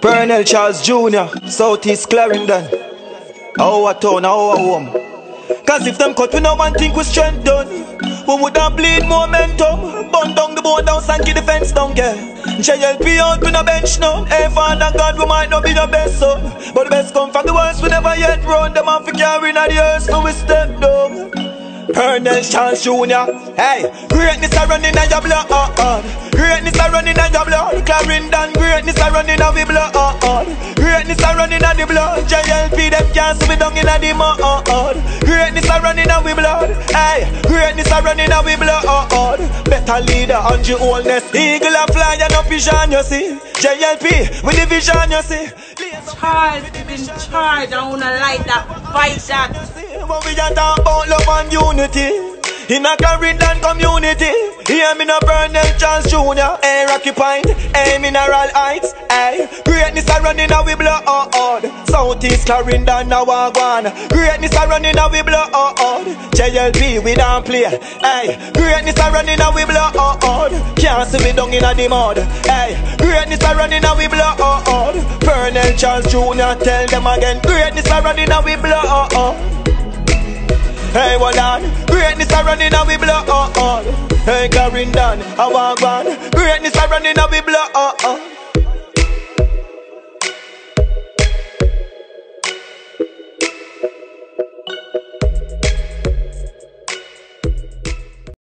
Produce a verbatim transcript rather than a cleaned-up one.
Pearnel Charles Junior, Southeast Clarendon. Our town, our home. Cause if them cut, we no one think we strength done. We would have bleed momentum. Burn down the boat down, and keep the fence down, yeah. J L P out, we no bench now. Hey, Father God, we might not be the best son, but the best come from the worst, we never yet run. Them off we carry in the earth, so we step down. Pearnel Charles Junior Hey, greatness are running in your blood. Greatness are running in your blood. Clarendon, greatness are running in the blood. Greatness are running in the blood. J L P them can't see me down in the mud. Greatness are running in the blood. Hey, greatness are running in the blood. Better leader on your oldness. Eagle a fly and no vision you see. J L P with the vision you see. Charles in charge. I wanna light that, fight that. But we just talk about love and unity in a Clarendon community. Hear me no Pearnel Charles Junior Hey, Rocky Point, hey, Mineral Heights. Hey, greatness are running out we blood. Southeast Clarendon now a one. Greatness are running out we blood. J L P we don't play. Hey, greatness are running out we blood. Can't see me down in the mud. Hey, greatness are running out we blood. Pearnel Charles Junior tell them again. Greatness are running out we blood. Hey, hold on, greatness are running out we blood. Hey, Clarendon, I want one. Greatness are running out we blood.